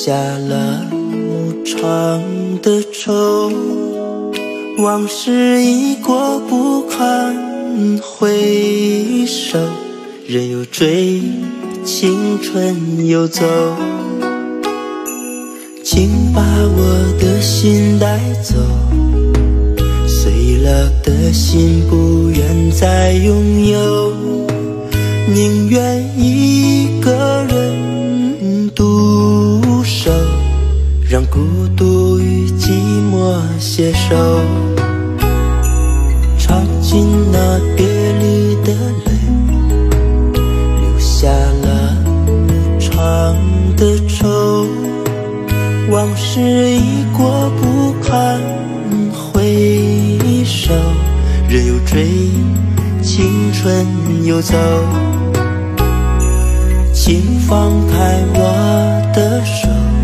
下了牧场的愁，往事已过不堪回首，人又追，青春又走。请把我的心带走，碎了的心不愿再拥有，宁愿一个人独守，让孤独与寂寞携手，尝尽那别离的泪，留下了无常的愁，往事已过不堪回首，人又追，青春又走。请放开我的手，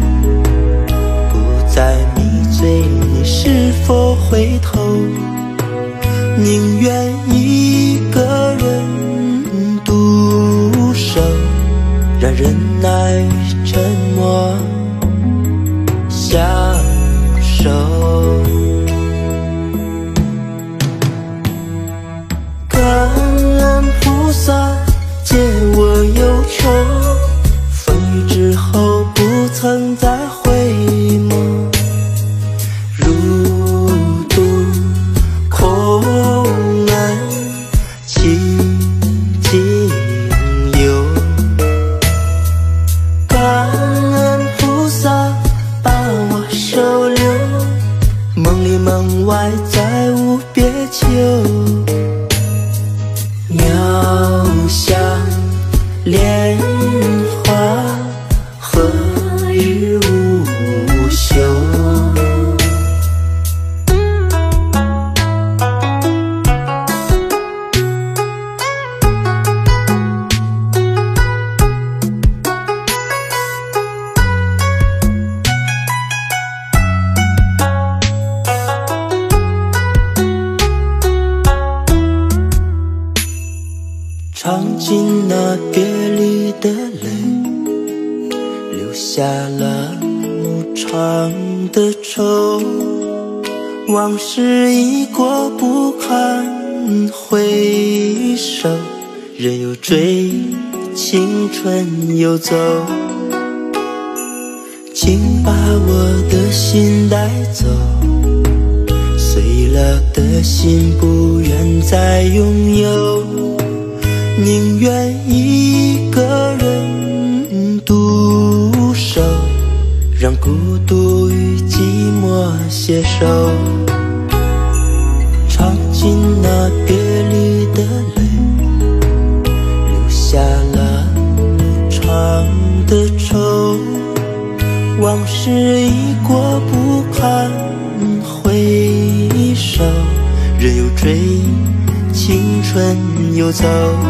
不再迷醉你是否回头，宁愿一个人独守，让忍耐与沉默相守。感恩菩萨借我忧愁，风雨之后不曾再回眸，如渡空门清净游。感恩菩萨把我收留，梦里梦外再无别求，妙香莲花何日无休。尝尽那别离的泪，留下了牧场的愁，往事已过不堪回首，人又追，青春又走。请把我的心带走，碎了的心不愿再拥有，宁愿一个人独守，让孤独与寂寞携手，尝尽那别离的泪，留下了无常的愁，往事已过不堪回首，人又追，青春又走。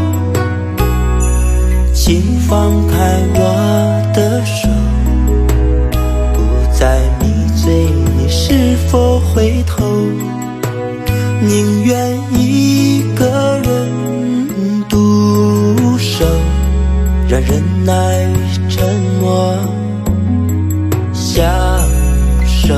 请放开我的手，不再迷醉你是否回头，宁愿一个人独守，让忍耐与沉默相守。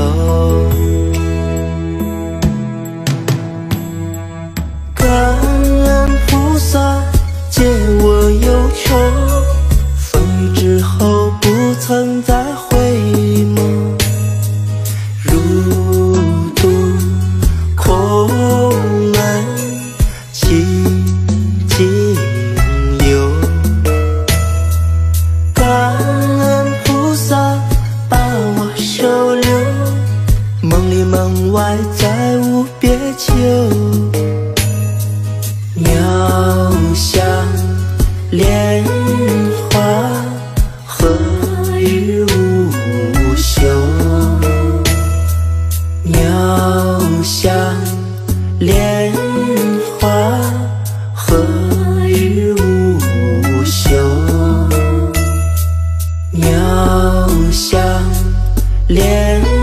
感恩菩萨借我忧愁，风雨之后不曾再回眸，如渡空门清净游。感恩菩萨把我收留，梦里梦外再无别求，妙香莲花何日无休，妙香莲花何日无休，妙香莲